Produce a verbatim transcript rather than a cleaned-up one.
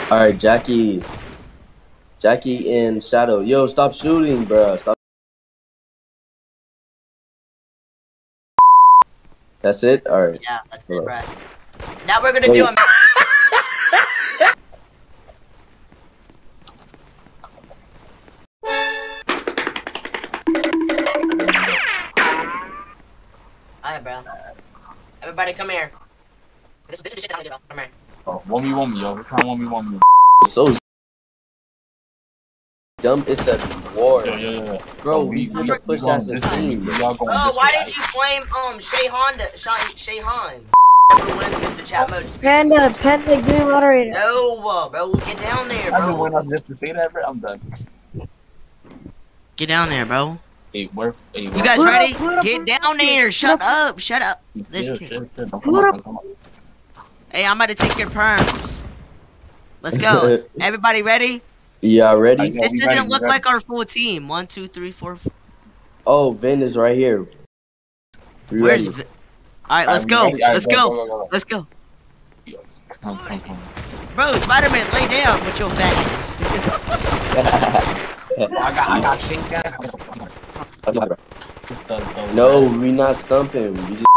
Alright, Jackie. Jackie in Shadow. Yo, stop shooting, bro. Stop. That's it? Alright. Yeah, that's it, bro. Now we're gonna Wait. do a. Alright, bro. Everybody, come here. This, this is the shit that I'm gonna do, bro. Come here. Oh, one v one me, yo. We're trying one v one me. So dumb. It's a war. Yo, yo, yo, yo. Bro, Oh, we we finna push going as a this way. team. We all going Oh, this why way. did you flame um Shay Honda Shay Shay Han? Never went against the chat mode. Panda, Panda, green moderator. No, uh, bro, get down there, I just went bro. up just to say that, bro. I'm done. Get down there, bro. Hey, where? Hey, You guys ready? Get down there. Shut up. Shut up. This yeah, kid. shit, shit. Don't come up, don't come up. Hey, I'm about to take your perms. Let's go. Everybody ready? Yeah, ready? Yeah, This we doesn't ready, we look ready. like our full team. One, two, three, four. F Oh, Vin is right here. We Where's? ready? Vi All right, let's Alright, go. we ready? Alright, Let's go, go. go, go, go. Let's go. Yo, come, come, come. Bro, Spider-Man, lay down with your fat ass. I got, I got shake guys. This does though. No, we not stumping. We just